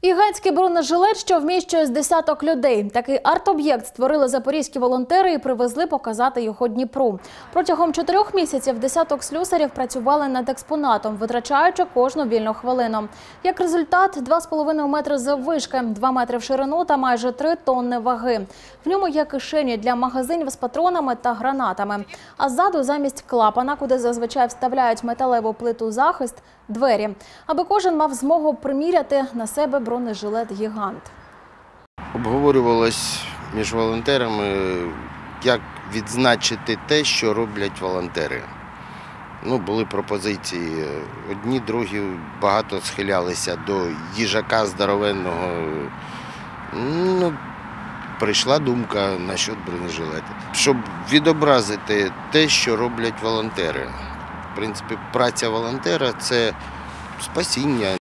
Гігантський бронежилет, що вміщує з десяток людей. Такий арт-об'єкт створили запорізькі волонтери і привезли показати його Дніпру. Протягом 4 місяців десяток слюсарів працювали над експонатом, витрачаючи кожну вільну хвилину. Як результат – 2,5 метри заввишки, 2 метри в ширину та майже 3 тонни ваги. В ньому є кишені для магазинів з патронами та гранатами. А ззаду замість клапана, куди зазвичай вставляють металеву плиту захист, двері. Аби кожен мав змогу приміряти на себе бронежилет-гігант. Обговорювалось між волонтерами, як відзначити те, що роблять волонтери. Були пропозиції. Одні, другі багато схилялися до їжака здоровенного. Прийшла думка насчет бронежилета, щоб відобразити те, що роблять волонтери. В принципі, праця волонтера – це спасіння.